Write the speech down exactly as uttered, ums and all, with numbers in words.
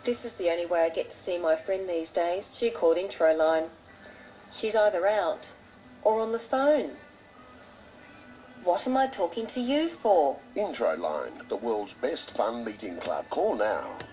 This is the only way I get to see my friend these days. She called Introline. She's either out or on the phone. What am I talking to you for? Introline, the world's best fun meeting club. Call now.